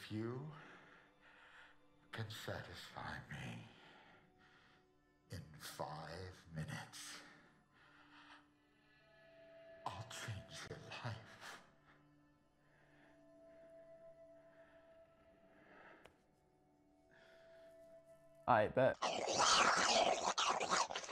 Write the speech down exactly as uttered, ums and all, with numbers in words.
If you can satisfy me in five minutes, I'll change your life. I bet.